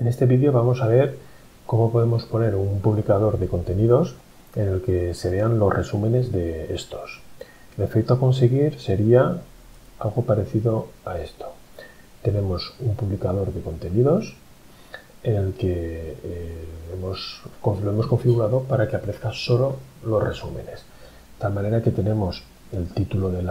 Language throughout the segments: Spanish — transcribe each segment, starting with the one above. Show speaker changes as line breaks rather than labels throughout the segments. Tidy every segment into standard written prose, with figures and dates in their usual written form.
En este vídeo vamos a ver cómo podemos poner un publicador de contenidos en el que se vean los resúmenes de estos. El efecto a conseguir sería algo parecido a esto. Tenemos un publicador de contenidos en el que lo hemos configurado para que aparezcan solo los resúmenes. De tal manera que tenemos el título del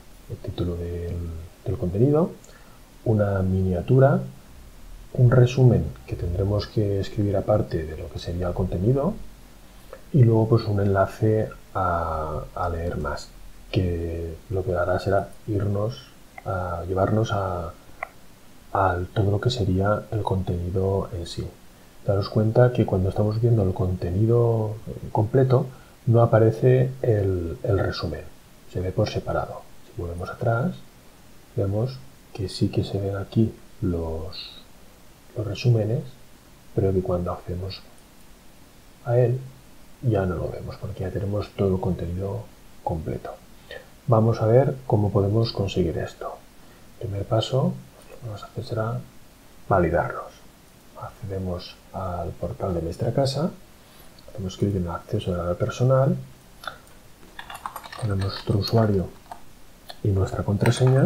contenido, una miniatura, un resumen que tendremos que escribir aparte de lo que sería el contenido y luego pues un enlace a leer más, que lo que hará será llevarnos a todo lo que sería el contenido en sí. Daros cuenta que cuando estamos viendo el contenido completo no aparece el resumen, se ve por separado. Si volvemos atrás vemos que sí que se ven aquí los resúmenes, pero que cuando accedemos a él ya no lo vemos porque ya tenemos todo el contenido completo. Vamos a ver cómo podemos conseguir esto. El primer paso lo que vamos a hacer será validarlos. Accedemos al portal de nuestra casa, hacemos clic en el acceso de la personal, ponemos nuestro usuario y nuestra contraseña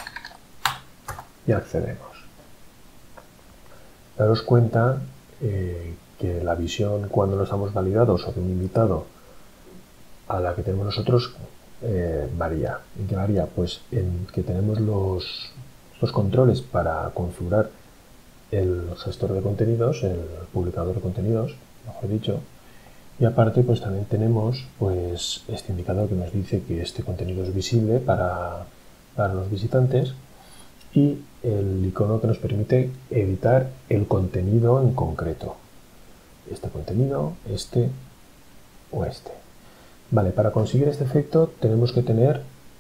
y accedemos. Daros cuenta que la visión cuando no estamos validados sobre un invitado a la que tenemos nosotros varía. ¿En qué varía? Pues en que tenemos los controles para configurar el gestor de contenidos, el publicador de contenidos, mejor dicho, y aparte pues también tenemos pues este indicador que nos dice que este contenido es visible para los visitantes y el icono que nos permite editar el contenido en concreto. Este contenido, este o este. Vale, para conseguir este efecto tenemos que tener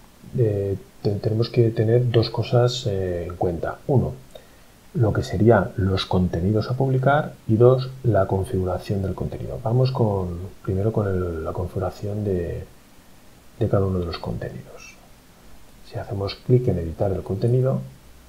dos cosas en cuenta. Uno, lo que serían los contenidos a publicar y dos, la configuración del contenido. Vamos primero con la configuración de cada uno de los contenidos. Si hacemos clic en editar el contenido,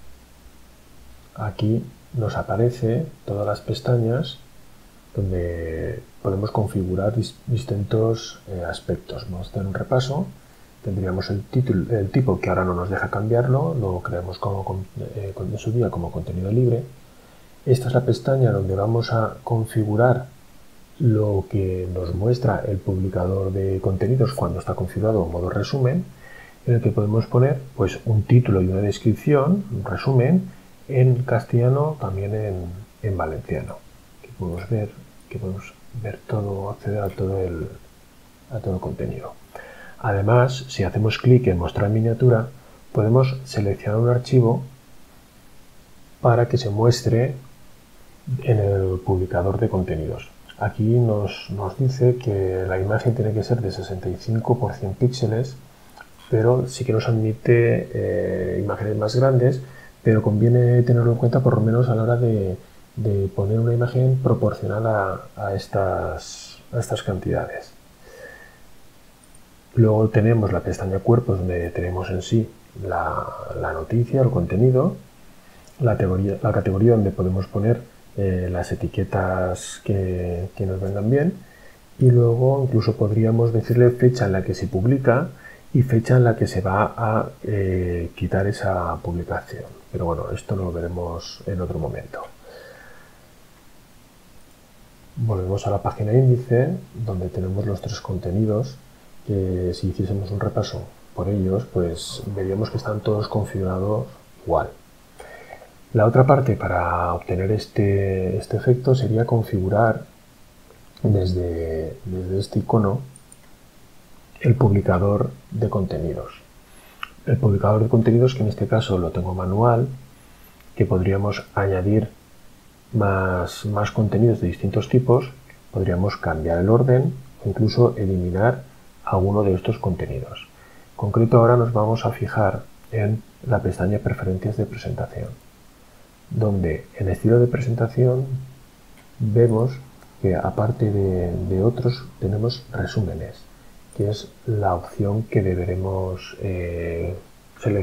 aquí nos aparece todas las pestañas donde podemos configurar distintos aspectos. Vamos a hacer un repaso. Tendríamos el tipo, que ahora no nos deja cambiarlo, lo creamos en su día como contenido libre. Esta es la pestaña donde vamos a configurar lo que nos muestra el publicador de contenidos cuando está configurado en modo resumen, en el que podemos poner pues un título y una descripción, un resumen, en castellano, también en valenciano. Aquí podemos ver todo, acceder a todo el contenido. Además, si hacemos clic en mostrar miniatura, podemos seleccionar un archivo para que se muestre en el publicador de contenidos. Aquí nos dice que la imagen tiene que ser de 65 por 100 píxeles, pero sí que nos admite imágenes más grandes, pero conviene tenerlo en cuenta por lo menos a la hora de poner una imagen proporcional a estas cantidades. Luego tenemos la pestaña cuerpos, donde tenemos en sí la noticia, el contenido, la categoría donde podemos poner las etiquetas que nos vengan bien, y luego incluso podríamos decirle fecha en la que se publica y fecha en la que se va a quitar esa publicación. Pero bueno, esto lo veremos en otro momento. Volvemos a la página índice, donde tenemos los tres contenidos, que si hiciésemos un repaso por ellos, pues veríamos que están todos configurados igual. La otra parte para obtener este efecto sería configurar desde este icono el publicador de contenidos. El publicador de contenidos, que en este caso lo tengo manual, que podríamos añadir más contenidos de distintos tipos, podríamos cambiar el orden o incluso eliminar alguno de estos contenidos. En concreto, ahora nos vamos a fijar en la pestaña Preferencias de presentación, donde en estilo de presentación vemos que aparte de otros tenemos resúmenes, que es la opción que deberemos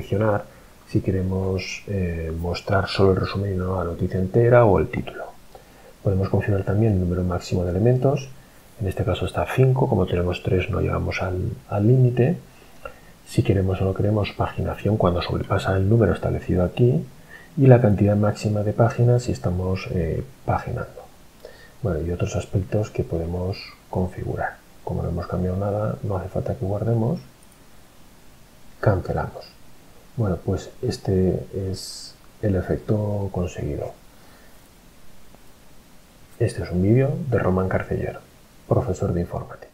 seleccionar si queremos mostrar solo el resumen y no la noticia entera o el título. Podemos configurar también el número máximo de elementos. En este caso está 5, como tenemos 3 no llegamos al límite. Si queremos o no queremos paginación cuando sobrepasa el número establecido aquí, y la cantidad máxima de páginas si estamos paginando. Bueno, y otros aspectos que podemos configurar. Como no hemos cambiado nada, no hace falta que guardemos. Cancelamos. Bueno, pues este es el efecto conseguido. Este es un vídeo de Román Carceller, profesor de informática.